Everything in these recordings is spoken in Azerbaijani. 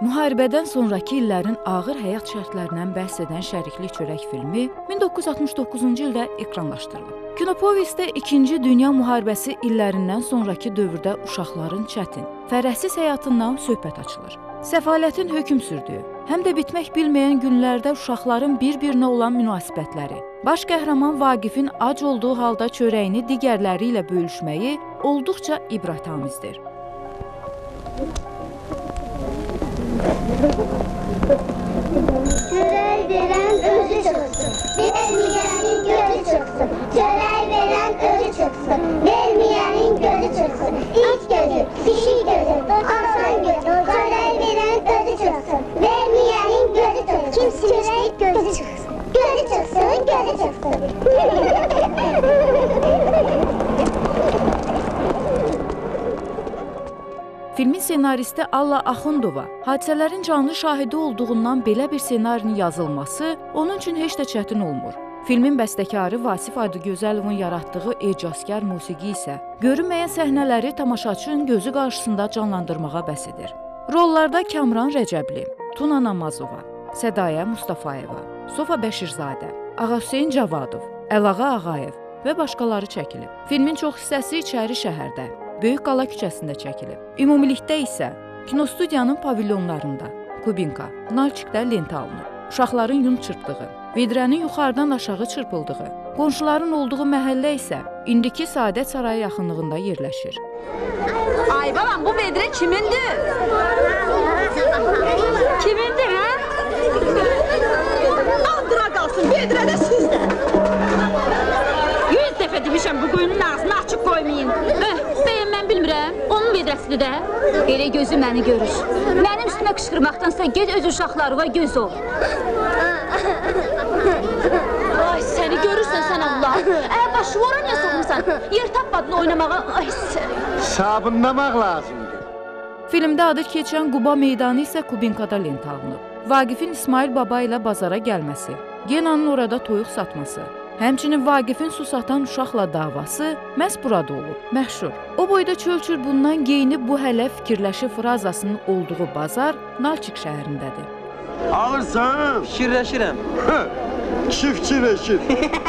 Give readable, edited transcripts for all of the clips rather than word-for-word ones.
Müharibədən sonraki illərin ağır həyat şərtlərindən bəhs edən Şərikli Çörək filmi 1969-cu ildə ekranlaşdırılıb. Kinopovisdə 2-ci Dünya müharibəsi illərindən sonraki dövrdə uşaqların çətin, fərəhsiz həyatından söhbət açılır. Səfalətin hökm sürdüyü, həm də bitmək bilməyən günlərdə uşaqların bir-birinə olan münasibətləri, baş qəhrəman Vaqifin ac olduğu halda çörəyini digərləri ilə bölüşməyi olduqca ibrətamizdir. Çörək verən özü çıxsın, verməyənin gözü çıxsın. Çörək verən özü çıxsın, verməyənin gözü çıxsın. İç gözü, pişik gözü, aslan gözü. Çörək verən özü çıxsın, verməyənin gözü çıxsın. Kimsiniz gözü çıxsın. Gözü çıxsın, gözü çıxsın. Filmin senaristi Alla Axundova hadisələrin canlı şahidi olduğundan belə bir ssenarinin yazılması onun üçün heç də çətin olmur. Filmin bəstəkarı Vasif Adıgözəlovun yaratdığı ecazkar musiqi isə görünməyən səhnələri tamaşaçının gözü qarşısında canlandırmağa bəs edir. Rollarda Kamran Rəcəbli, Tuna Namazova, Sədaya Mustafayeva, Sofa Bəşirzadə, Ağahüseyn Cavadov, Əlağa Ağayev və başqaları çəkilib. Filmin çox hissəsi içəri şəhərdə, Böyük Qala küçəsində çəkilib. Ümumilikdə isə kinostudiyanın pavilyonlarında, Kubinka, Nalçikdə lentə alınıb. Uşaqların yun çırpdığı, vedrənin yuxarıdan aşağı çırpıldığı, qonşuların olduğu məhəllə isə indiki Saadət Sarayı yaxınlığında yerləşir. Ay balam, bu vedrə kimindir? Kimindir, hə? Andıra qalsın, vedrə də sizdə. 100 dəfə demişəm bu quyunun ağzını açıq qoymayın. Mən bilmirəm, onun vedrəsidir də. Elə gözü məni görür. Mənim üstümə qışqırmaqdansa ged öz uşaqlarına göz ol. Ay, səni görürsən sən Allah. Başı vora niyə soxmursan? Yer tapmadın oynamağa. Ay, səni. Sabunlamaq lazımdır. Filmdə adı keçən Quba meydanı isə Kubinkada lentə alınıb. Vaqifin İsmail Baba ilə bazara gəlməsi, Genanın orada toyuq satması, həmçinin Vaqifin su satan uşaqla davası məhz burada olub, məşhur. O boyda çöl-çurbundan geyinib bu hələ fikirləşi frazasının olduğu bazar Nalçik şəhərindədir. Alırsan? Fikirləşirəm. Kişi fikirləşir.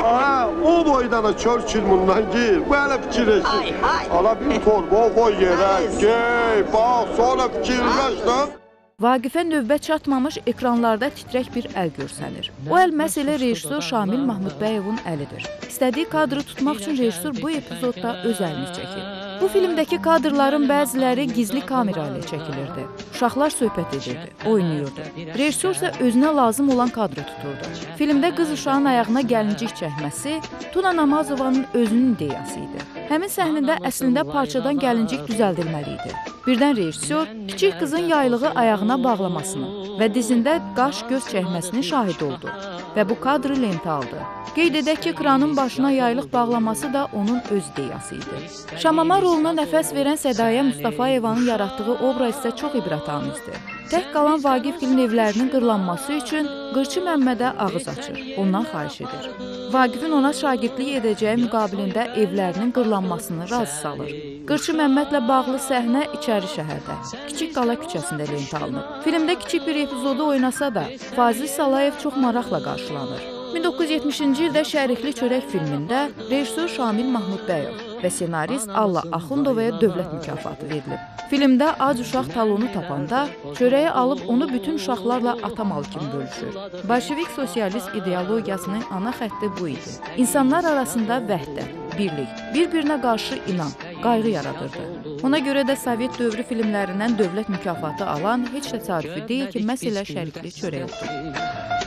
O boyda da çöl-çurbundan geyir, belə fikirləşir. Ala bir torba koy yerə, gey, bax, sonra fikirləş lan. Vaqifə növbət çatmamış ekranlarda titrək bir əl görsənir. O əl məhz elə rejissor Şamil Mahmudbəyovun əlidir. İstədiyi kadrı tutmaq üçün rejissor bu epizodda öz əlini çəkir. Bu filmdəki kadrların bəziləri gizli kamera ilə çəkilirdi. Uşaqlar söhbət edirdi, oynayırdı. Rejissor isə özünə lazım olan kadrı tuturdu. Filmdə qız uşağın ayağına gəlincik çəkməsi Tuna Namazovanın özünün ideyası idi. Həmin səhnədə əslində parçadan gəlincik düzəldilməli idi. Birdən rejissor kiçik qızın yaylığı ayağına bağlamasını və dizində qaş-göz çəkməsini şahid oldu və bu kadrı lentə aldı. Qeyd edək ki, kranın başına yaylıq bağlaması da onun öz ideyası idi. Şamama roluna nəfəs verən Sədaya Mustafayevanın yaratdığı obraz isə çox ibrətamizdir. Tək qalan Vaqifgilin evlərinin qırlanması üçün Qırçı Məmmədə ağız açır, ondan xahiş edir. Vaqifin ona şagirdlik edəcəyi müqabilində evlərinin qırlanmasını razı salır. Qırçı Məmmədlə bağlı səhnə içəri şəhərdə, Kiçik Qala küçəsində lentə alınıb. Filmdə kiçik bir epizodu oynasa da, Fazil Salayev çox maraqla qarşılanır. 1970-ci ildə Şərikli Çörək filmində rejissor Şamil Mahmudbəyov və senarist Alla Axundovaya dövlət mükafatı verilib. Filmdə ac uşaq talonu tapanda çörəyi alıb onu bütün uşaqlarla atamalı kimi bölüşür. Bolşevik sosialist ideologiyasının ana xətti bu idi. İnsanlar arasında vəhdət, birlik, bir-birinə qarşı inam, qayğı yaradırdı. Ona görə də Sovet dövrü filmlərindən dövlət mükafatı alan heç təsadüfi deyil ki, məhz elə Şərikli Çörəkdir.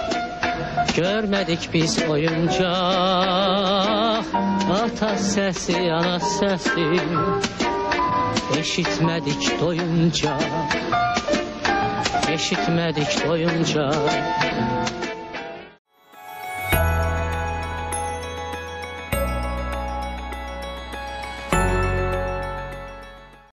Görmədik biz oyuncaq, ata səsi, ana səsi, eşitmədik doyunca, eşitmədik doyunca.